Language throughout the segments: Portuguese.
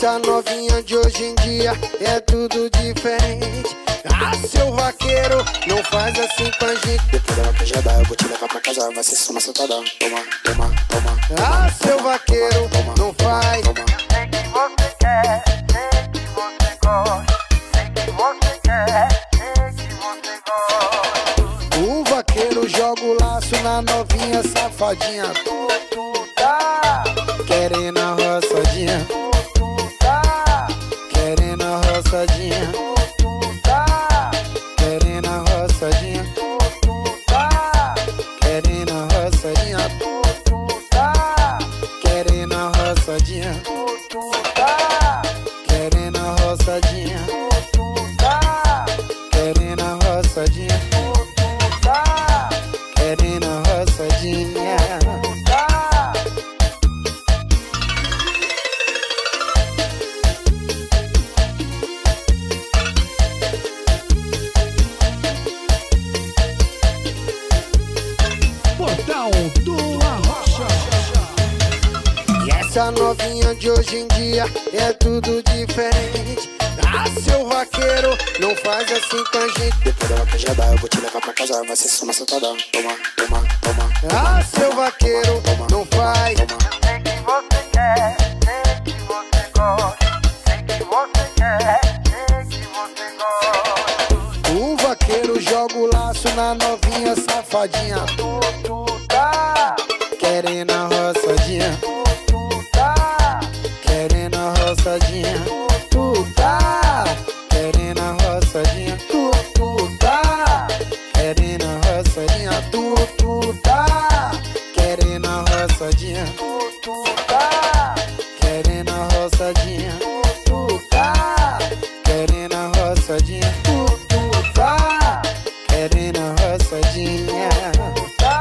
Essa novinha de hoje em dia é tudo diferente. Ah, seu vaqueiro, não faz assim com a gente. Depois dela que já dá, eu vou te levar pra casa. Vai ser só uma sentada. Toma, toma, toma. Ah, seu vaqueiro, não faz. Sei que você quer, sei que você gosta. Sei que você quer, sei que você gosta. O vaqueiro joga o laço na novinha safadinha. Tu tá, Querendo a roçadinha, tu tá, querendo a roçadinha, tu tá, querendo a roçadinha, tu tá, querendo a roçadinha, tu tá, querendo a roçadinha, tu tá, querendo a roçadinha, tu tá, querendo a roçadinha, tu tá, querendo a roçadinha. tá. Portal do Arrocha. E essa novinha de hoje em dia é tudo diferente. Ah, seu vaqueiro, não faz assim com a gente. Depois dela que já dá, eu vou te levar pra casa. Vai ser só uma sentada. Toma, toma, toma. Ah, seu vaqueiro, não faz. Sei que você quer, sei que você gosta. Sei que você quer, sei que você gosta. O vaqueiro joga o laço na novinha safadinha. Tu tá, Querendo a roçadinha, tu tá, querendo a roçadinha, tu tá, querendo a roçadinha, tu tá, querendo a roçadinha, tu tá, querendo a roçadinha, tu tá, querendo a roçadinha, tu tá, querendo a roçadinha, tu tá, querendo a roçadinha. tá.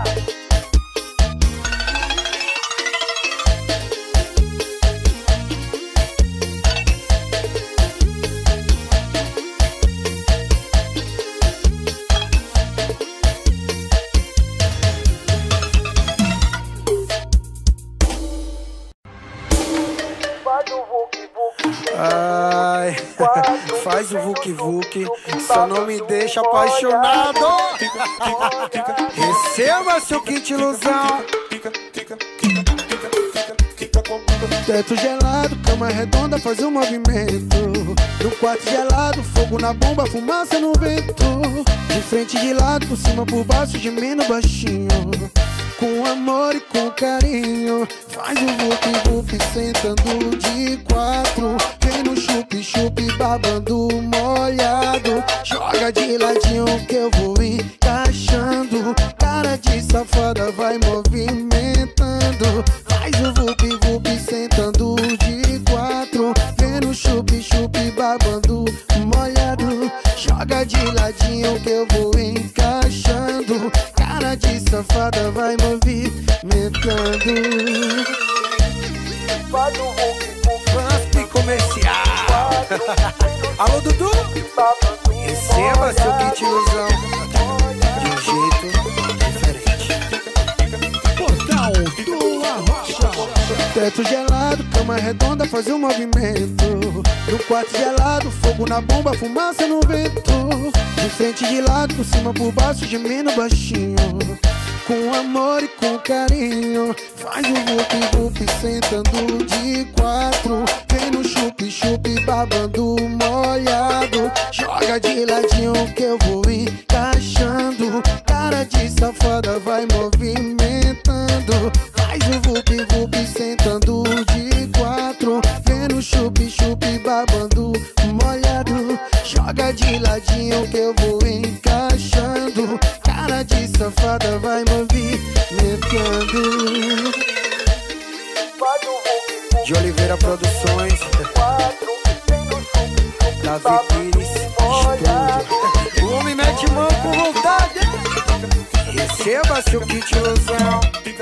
Faz o vuki-vuki, Ai, faz o vuki-vuki, só não me deixa apaixonado. Receba seu kit ilusão. Teto gelado, cama redonda, faz um movimento. No quarto gelado, fogo na bomba, fumaça no vento. De frente, de lado, por cima, por baixo, de mim no baixinho. Com amor e com carinho, faz o vuki-vuki sentando de quatro. Vem no chup-chup babando molhado. Joga de ladinho que eu vou encaixando. Cara de safada vai movimentando. Faz o vuki-vuki sentando de quatro. Vem no chup-chup babando molhado. Joga de ladinho que eu vou encaixando. Cara de safada vai movimentando. faz o vuki-vuki, Flasp comercial. Alô, Dudu? Receba seu kit ilusão de um jeito diferente. Portal do Arrocha. Teto gelado, cama redonda, faz um movimento. No quarto gelado, fogo na bomba, fumaça no vento. De frente, de lado, por cima, por baixo, de mim no baixinho. Com amor e com carinho, faz o vuki-vuki sentando de quatro. Vem no chup-chup babando molhado. Joga de ladinho que eu vou encaixando. Cara de safada vai movimentando. Faz o vuki-vuki sentando de quatro. Vem no chup-chup babando molhado. Joga de ladinho que eu vou encaixando. Cara de safada vai movimentando. faz o vuki-vuki, De Oliveira Produções, Davi Pires Estúdio. O homem mete mão com vontade. Receba seu kit ilusão.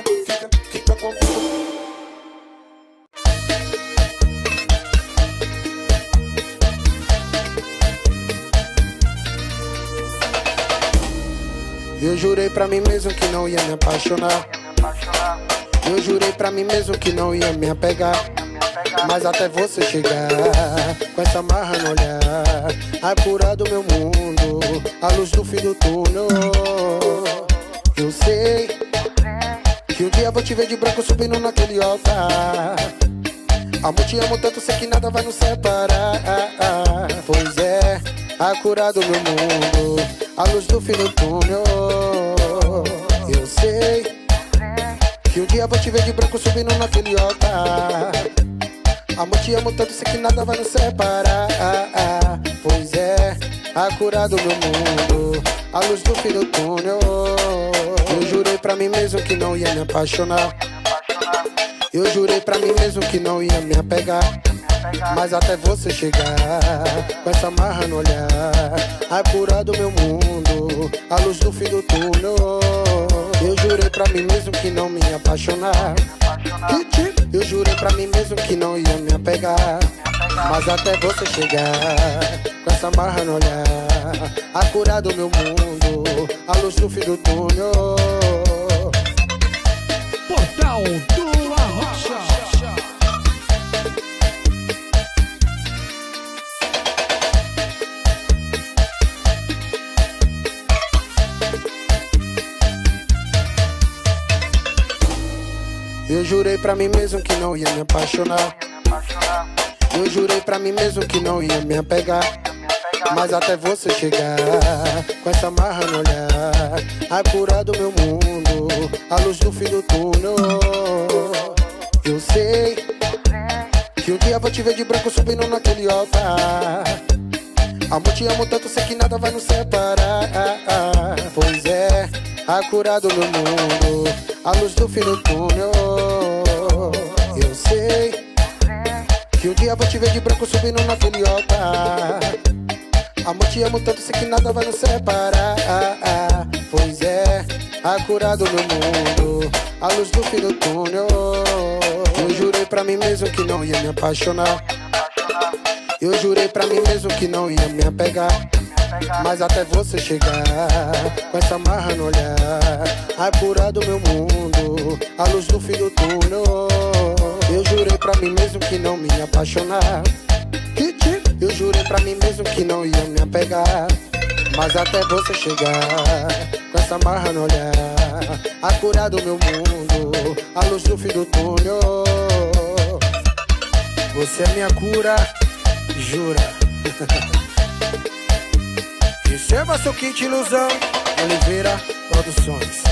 Eu jurei pra mim mesmo que não ia me apaixonar. Eu jurei pra mim mesmo que não ia me apegar. mas até você chegar com essa marra no olhar, a cura do meu mundo, a luz do fim do túnel. Eu sei que um dia vou te ver de branco subindo naquele altar. Amor, te amo tanto, sei que nada vai nos separar. Pois é, a cura do meu mundo, a luz do fim do túnel. Eu sei que um dia vou te ver de branco subindo naquele altar. Amor, te amo tanto, sei que nada vai nos separar. Pois é, a cura do meu mundo, a luz do fim do túnel. Eu jurei pra mim mesmo que não ia me apaixonar. Eu jurei pra mim mesmo que não ia me apegar, mas até você chegar com essa marra no olhar, a cura do meu mundo, a luz do fim do túnel. Eu jurei pra mim mesmo que não me ia apaixonar. Eu jurei pra mim mesmo que não ia me apegar, mas até você chegar com essa marra no olhar, a cura do meu mundo, a luz do fim do túnel. Portal do Arrocha. Eu jurei pra mim mesmo que não ia me apaixonar. Eu jurei pra mim mesmo que não ia me apegar, mas até você chegar com essa marra no olhar, a cura do meu mundo, a luz do fim do túnel. Eu sei que um dia vou te ver de branco subindo naquele altar. Amor, te amo tanto, sei que nada vai nos separar. Pois é, a cura do meu mundo, a luz do fim do túnel. Eu sei que um dia vou te ver de branco subindo naquele altar. Amor, te amo tanto, sei que nada vai nos separar. Pois é, a cura do meu mundo, a luz do fim do túnel. Eu jurei pra mim mesmo que não ia me apaixonar. Eu jurei pra mim mesmo que não ia me apegar, mas até você chegar com essa marra no olhar, a cura do meu mundo, a luz do fim do túnel. Eu jurei pra mim mesmo que não me ia apaixonar. Eu jurei pra mim mesmo que não ia me apegar, mas até você chegar com essa marra no olhar, a cura do meu mundo, a luz do fim do túnel. Você é minha cura, jura. Receba seu kit ilusão, Oliveira Produções.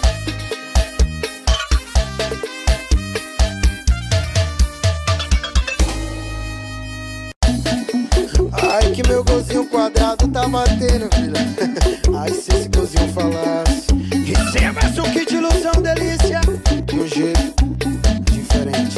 Ai, que meu golzinho quadrado tá batendo, filha. Ai, se esse golzinho falasse. Receba seu kit ilusão, delícia, de um jeito diferente.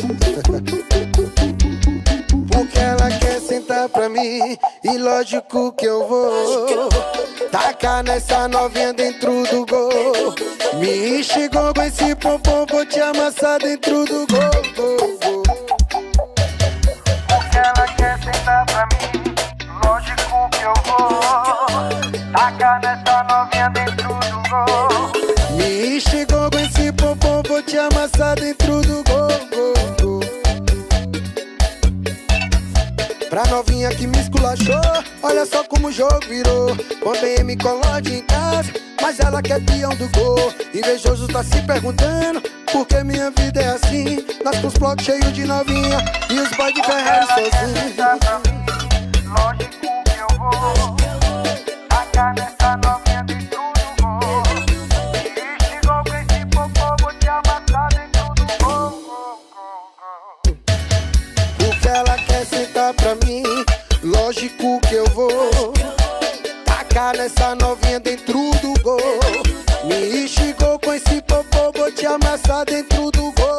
Porque ela quer sentar pra mim, e lógico que eu vou tacar nessa novinha dentro do gol. Me chegou com esse pompom, vou te amassar dentro do gol. Porque ela quer sentar pra mim, lógico que eu vou tacar nessa novinha dentro do gol. Me chegou com esse pompom, vou te amassar dentro do gol. Pra novinha que me esculachou, olha só como o jogo virou. Com BM colode em casa, mas ela quer peão do gol. Invejoso tá se perguntando por que minha vida é assim. Nós com os blocos cheios de novinha e os boys de Ferrari sozinhos. Lógico que eu vou tacar nessa novinha dentro do gol. E chegou com esse popô, vou te amassar dentro do gol. Porque ela quer sentar pra mim, lógico que eu vou tacar nessa novinha dentro do gol. Me chegou com esse popô, vou te amassar dentro do gol.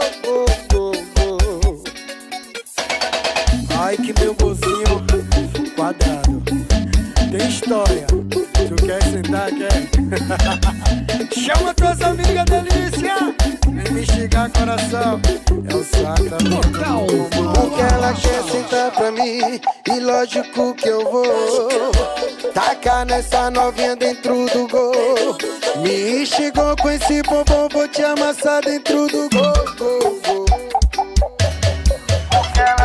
Ai, que meu golzinho quadrado tem história. Tu quer sentar, quer? Chama tuas amigas, delícia. Vem me chegar, coração. É o sacramento. Porque ela quer sentar pra mim, e lógico que eu vou tacar nessa novinha dentro do gol. Me chegou com esse pompom, vou te amassar dentro do gol. Porque ela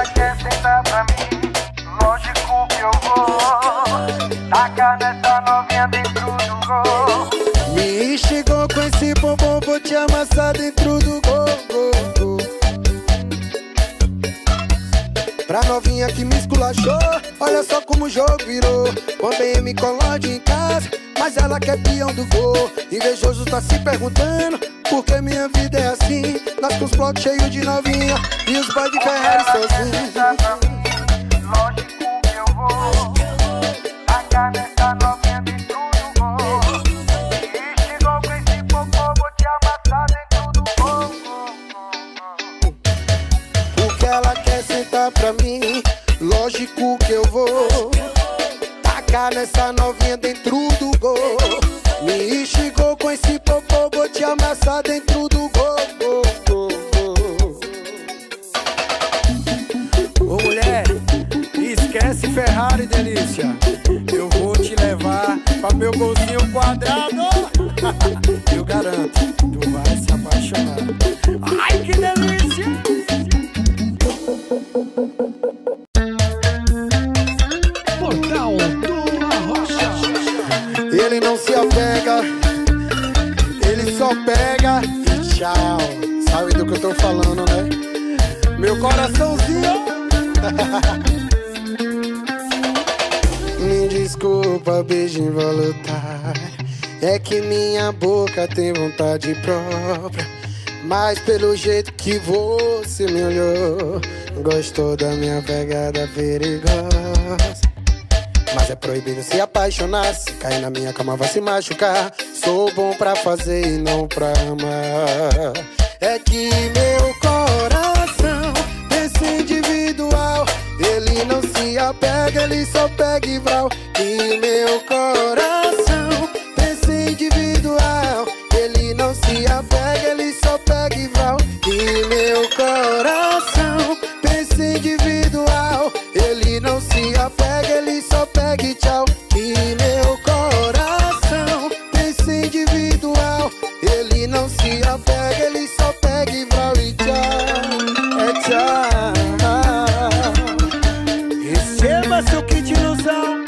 pra mim, lógico que eu vou tacar nessa novinha dentro do gol. Me chegou com esse bombom, vou te amassar dentro do gol. Pra novinha que me esculachou, olha só como o jogo virou. Também me colode em casa, mas ela quer peão do gol. Invejoso tá se perguntando por que minha vida é assim. Nós com os blocos cheios de novinha e os boys de Ferrari sozinhos. Lógico que eu vou tacar nessa novinha dentro do gol. E chegou com esse popô, vou te amassar dentro do gol. Porque ela quer sentar pra mim, lógico que eu vou tacar nessa novinha dentro do gol. Me chegou com esse popô, vou te amassar dentro do gol. Ô mulher, esquece Ferrari, delícia. Eu vou te levar pra meu golzinho quadrado. Eu garanto, tu vai se apaixonar. Ai, que delícia! Portal do Arrocha. Ele não se apega, ele só pega e tchau. Sabe do que eu tô falando, né? Meu coraçãozinho. Me desculpa, beijo involuntário. É que minha boca tem vontade própria. Mas pelo jeito que você me olhou, gostou da minha pegada perigosa. Mas é proibido se apaixonar. Se cair na minha cama vai se machucar. Sou bom pra fazer e não pra amar. É que meu coração pensa individual. Ele não se apega, ele só pega e vral. E meu coração pensa individual. Ele não se apega, ele só pega e vral. E meu coração pensa individual. Ele não se apega, ele só pega e tchau. E meu coração pensa individual. Ele não se apega, ele só pega e vral e tchau. É tchau. Receba seu kit ilusão.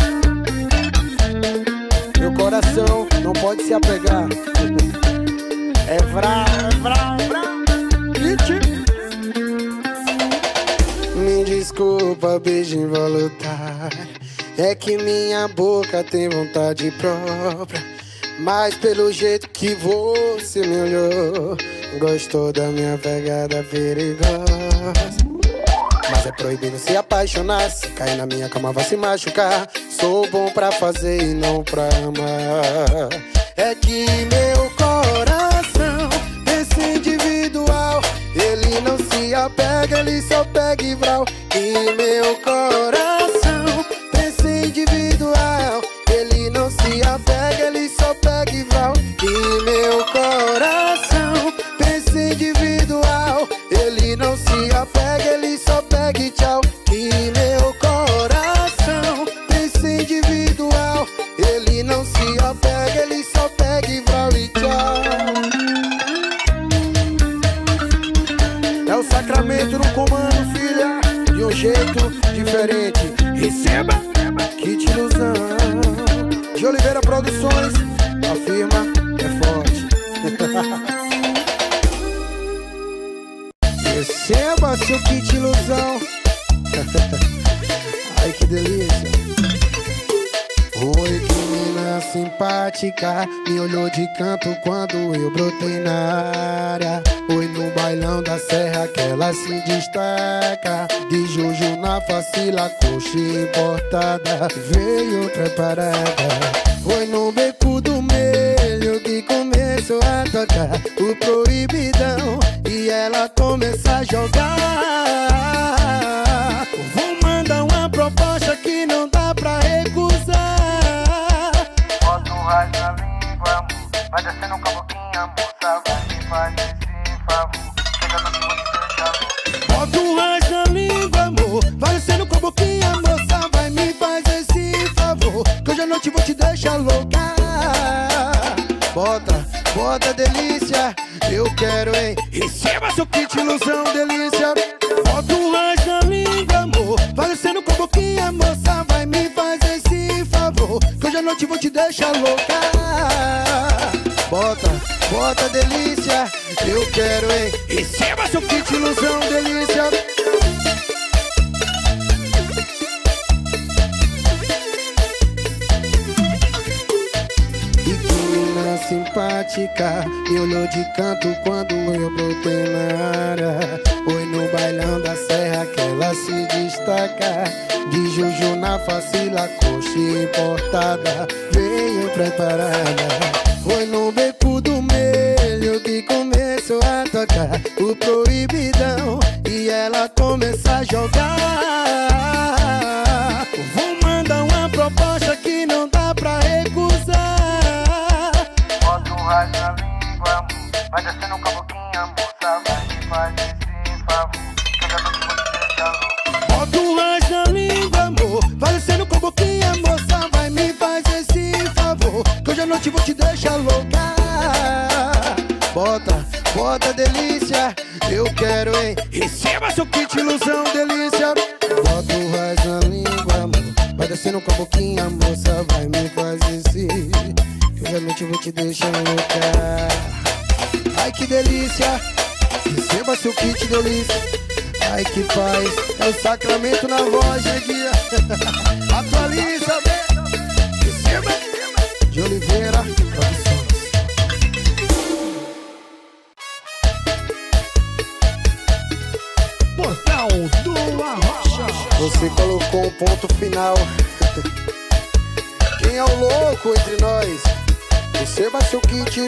Meu coração não pode se apegar. É vral, é vral, vral. Me desculpa, beijo involuntário. É que minha boca tem vontade própria. Mas pelo jeito que você me olhou, gostou da minha pegada perigosa. Mas é proibido se apaixonar. Se cair na minha cama vai se machucar. Sou bom pra fazer e não pra amar. É que meu coração pensa individual. Ele não se apega, ele só pega e vral. E meu coração pensa individual. Ele não se apega, ele só pega e vral. E meu coração pensa individual. Ele não se apega, ele só pega e tchau. E meu coração pensa individual. Ele não se apega, ele só pega e vral e tchau. É o sacramento no comando, filha, de um jeito diferente. Receba, kit ilusão. De Oliveira Produções, a firma é forte. Receba seu kit ilusão. Ai, que delícia. Oi, que menina simpática, me olhou de canto quando eu brotei na área. Oi, no bailão da serra que ela se destaca. De Juju na facila, coxa importada, veio preparada. Foi no beco do meio que começou a tocar o proibidão e ela começa a jogar. Vou mandar uma proposta que não dá pra recusar. Bota o raio na língua, amor. Vai descendo com a boquinha, moça. Vai me fazer esse favor. Chega no que você deixa. Bota o raio na língua, amor. Vai descendo com a boquinha, moça. Vai me fazer esse favor, que hoje à noite vou te deixar louca. Bota, bota delícia, eu quero, hein. Receba seu kit ilusão, delícia. Bota o raio na língua, amor. amor. Parecendo com boquinha, moça, vai me fazer esse favor, que hoje à noite vou te deixar louca. Bota, bota delícia, eu quero, hein? Receba seu kit ilusão, delícia. E que menina simpática, me olhou de canto quando eu brotei na área. Foi no bailão da serra que ela se destaca. De Juju na face, coxa importada, veio preparada. Foi no beco do meio que começou a tocar o proibidão e ela começa a jogar. Vou mandar uma proposta que não dá pra recusar. Bota o raio na língua, amor, vai descendo com a boquinha, moça, vai me fazer esse favor, que eu já não vou te deixar louco. Bota o raio na língua, amor, vai descendo com a boquinha, moça, vai me fazer esse favor, que hoje à noite vou te deixar louca. Bota, bota delícia, eu quero, hein? Receba seu kit ilusão, delícia. Bota o raio na língua, amor, vai descendo com a boquinha, moça, vai me fazer esse, que hoje à noite vou te deixar louca. Ai que delícia, receba seu kit delícia. Ai que paz, é o sacramento na voz, neguinha. Atualiza, receba, de Oliveira Produções. Portal do Arrocha. Você colocou um ponto final. Quem é o louco entre nós? Receba seu kit.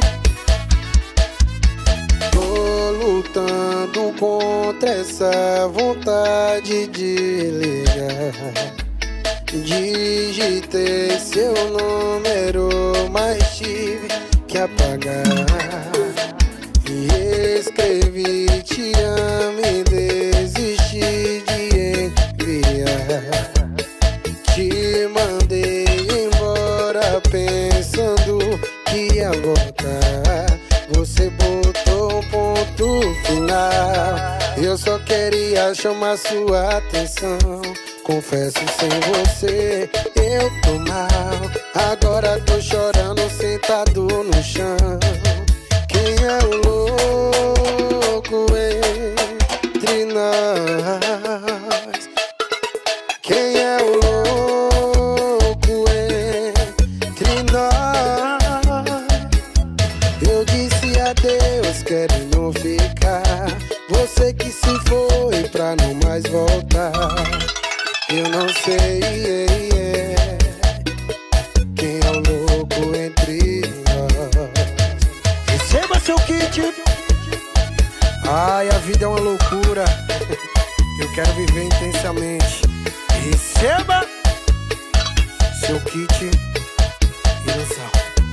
Tô lutando contra essa vontade de ligar. Digitei seu número, mas tive que apagar. E escrevi te amo e desisti de enviar. Te mandei embora pensando que ia voltar. Você botou um ponto final. Eu só queria chamar sua atenção. Confesso, sem você eu tô mal. Agora tô chorando sentado no chão. Quem é o louco entre nós? Quem é o louco entre nós? Eu disse adeus querendo ficar. Você que se foi pra não mais voltar. Eu não sei quem é o louco entre nós. Receba seu kit. Ai, a vida é uma loucura. Eu quero viver intensamente. Receba seu kit ilusão.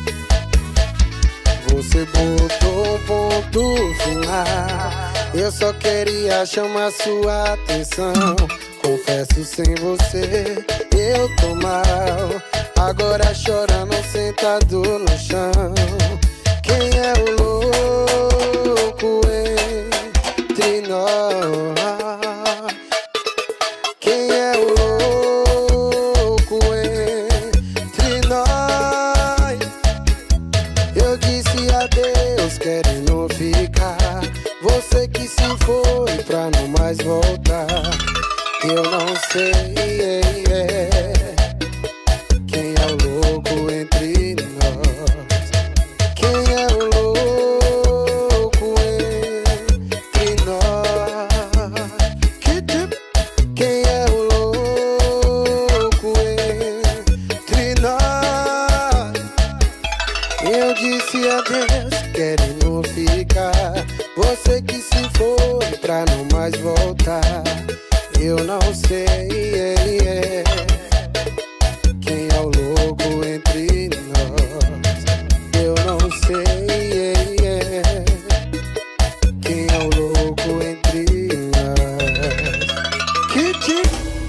Você botou um ponto final. Eu só queria chamar sua atenção. Confesso, sem você eu tô mal. Agora chorando sentado no chão. Quem é o louco entre nós? Quem é o louco entre nós? Eu disse adeus querendo ficar. Você que se foi pra não mais voltar. Eu não sei quem é o louco entre nós. Quem é o louco entre nós? Quem é o louco entre nós? Eu disse adeus querendo ficar. Você que se foi pra não mais voltar. Eu não sei quem é o louco entre nós. Eu não sei quem é o louco entre nós. Kit.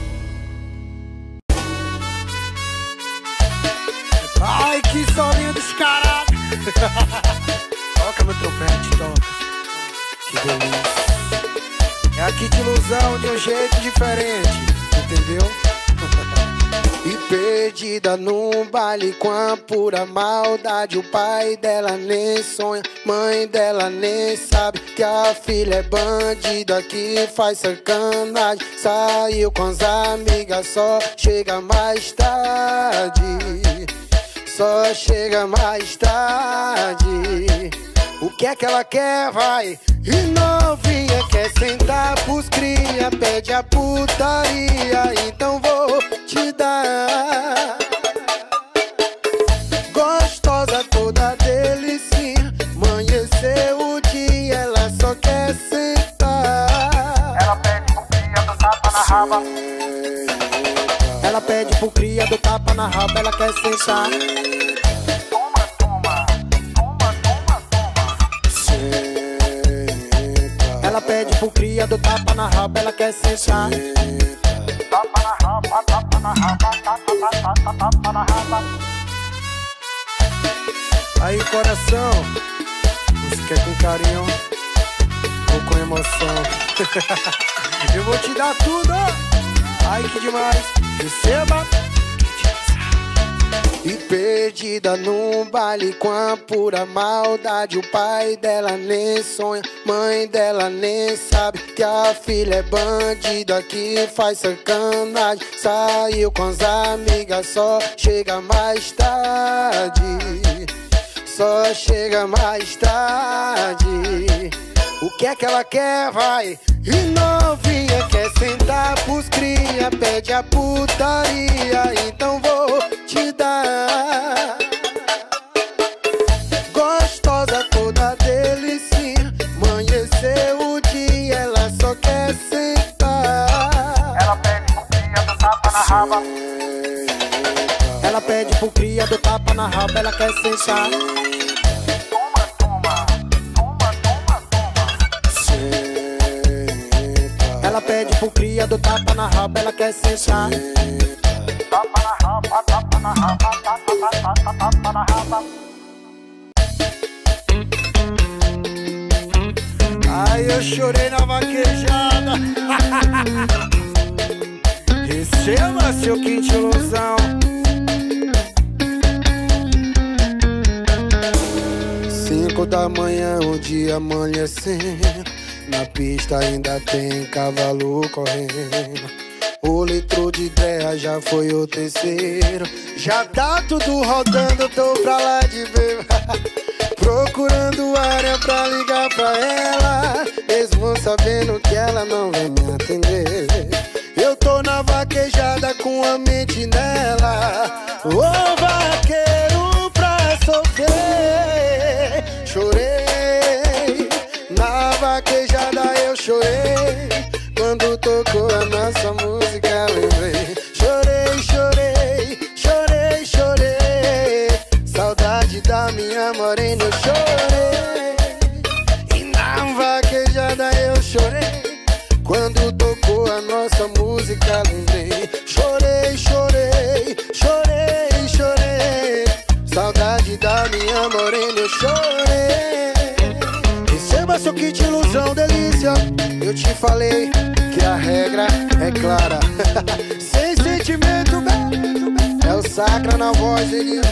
Ai, que solinho descarado. Toca meu trompete, toca. Que delícia. É a Kit Ilusão de um jeito diferente. entendeu? E perdida num baile com a pura maldade. O pai dela nem sonha, mãe dela nem sabe que a filha é bandida que faz sacanagem. Saiu com as amigas, só chega mais tarde. Só chega mais tarde. O que é que ela quer, vai? E novinha quer sentar pros cria, pede a putaria, então vou te dar. Gostosa toda delicinha, amanheceu o dia, ela só quer sentar. Ela pede pro cria do tapa na raba. Ela pede pro cria do tapa na raba, ela quer sentar. Toma, toma, toma, toma, toma. Ela pede pro cria do tapa na raba, ela quer sentar. Tapa na raba, tapa na raba, tapa na raba. Aí, coração, música com carinho ou com emoção. Eu vou te dar tudo. Ai, que demais. Receba. E perdida num baile com a pura maldade. O pai dela nem sonha, mãe dela nem sabe que a filha é bandida que faz sacanagem. Saiu com as amigas, só chega mais tarde. Só chega mais tarde. O que é que ela quer, vai? E novinha quer sentar pros cria, pede a putaria, então vou te dar. Gostosa toda delicinha, amanheceu o dia, ela só quer sentar. Ela pede pro cria do tapa na raba. Ela pede pro cria do tapa na raba, ela quer sentar. Toma, toma, toma, toma, toma. Ela pede pro cria do tapa na raba, ela quer sentar. Tapa na raba, tapa na raba, tapa na raba. Ai, eu chorei na vaquejada. Receba seu kit ilusão. 5 da manhã, o dia amanhecendo. Na pista ainda tem cavalo correndo. O litro de terra já foi o terceiro. Já tá tudo rodando, tô pra lá de ver. Procurando área pra ligar pra ela, mesmo sabendo que ela não vai me atender. Eu tô na vaquejada com a mente nela. Ô vaqueiro pra sofrer. Chorei, na vaquejada eu chorei. Quando tocou a nossa música lembrei. Chorei, chorei, chorei, chorei. Saudade da minha morena eu chorei. E na vaquejada eu chorei. Quando tocou a nossa música lembrei. Chorei, chorei, chorei, chorei. Saudade da minha morena eu chorei. Receba seu kit ilusão, delícia. Eu te falei que a regra é clara. Sem sentimento, é o sacra na voz, delícia.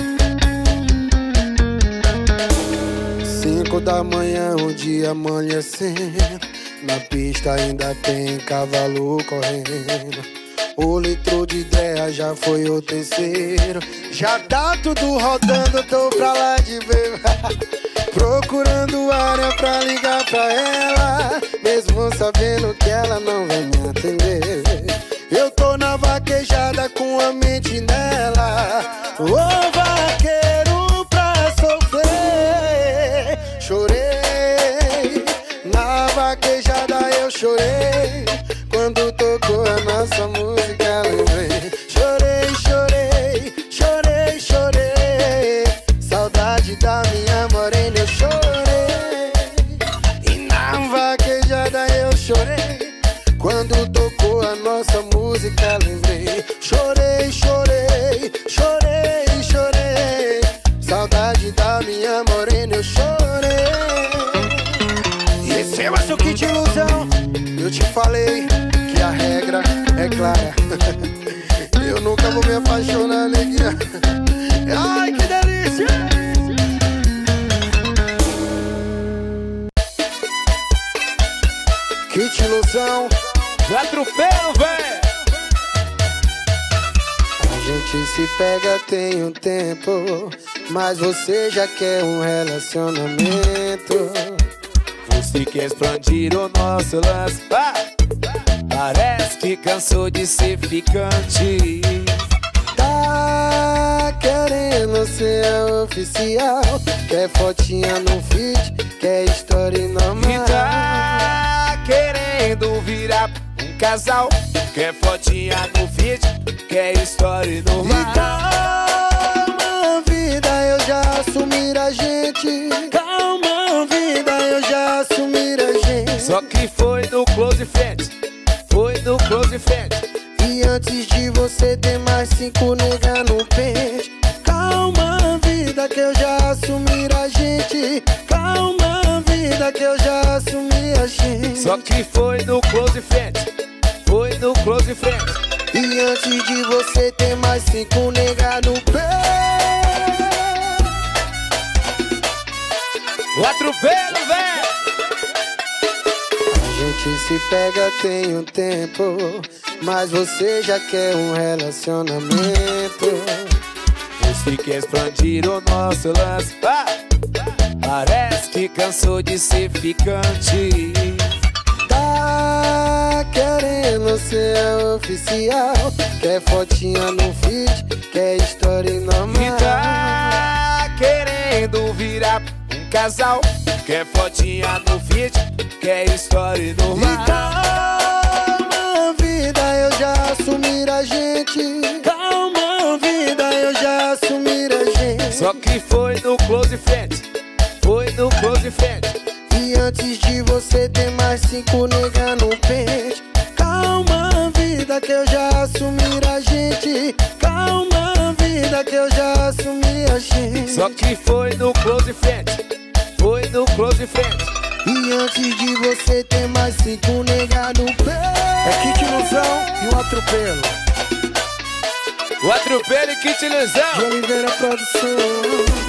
5 da manhã, o dia amanhecendo. Na pista ainda tem cavalo correndo. O litro de ideia já foi o terceiro. Já tá tudo rodando, tô pra lá de ver. Procurando área pra ligar pra ela, mesmo sabendo que ela não vai me atender. Eu tô na vaquejada com a mente nela. Ô vaqueiro pra sofrer. Chorei, na vaquejada eu chorei. Quando tocou a nossa música lembrei. Chorei, chorei, chorei, chorei. Saudade da minha morena eu chorei. E na vaquejada eu chorei. Quando tocou a nossa música lembrei. Chorei, chorei, chorei, chorei. Saudade da minha morena eu chorei. Receba seu kit ilusão. Eu te falei que a regra é Clara. Eu nunca vou me apaixonar, neguinha. Ai, que delícia! Kit Ilusão. Já atropelo, véi. A gente se pega tem um tempo, mas você já quer um relacionamento. Você quer expandir o nosso lance. Parece que cansou de ser ficante. Tá querendo ser oficial, quer fotinha no feed, quer história normal. E tá querendo virar um casal, quer fotinha no feed, quer história normal. E calma, vida, eu já assumi a gente. Calma, vida, eu já assumi a gente. Só que foi no close friend, foi no close friend. E antes de você tem mais 5 nega no pente. Calma, vida, que eu já assumi a gente. Calma, vida, que eu já assumi a gente. Só que foi no close friend, foi no close friend. E antes de você tem mais 5 nega no pente. O atropelo, véi. A gente se pega tem um tempo, mas você já quer um relacionamento. Você quer expandir o nosso lance. Parece que cansou de ser ficante. Tá querendo ser oficial, quer fotinha no feed, quer história normal. E tá querendo virar um casal, quer fotinha no feed, quer história normal. E calma, vida, eu já assumi a gente. Calma, vida, eu já assumi a gente. Só que foi no close friend, foi no close friend. E antes de você tem mais 5 nega no pente. Calma, vida, que eu já assumi a gente. Calma, vida, que eu já assumi a gente. Só que foi no close friend, foi no close friend. E antes de você tem mais 5 nega no pente. É Kit Ilusão e um atropelo. O atropelo e Kit Ilusão. De Oliveira Produção.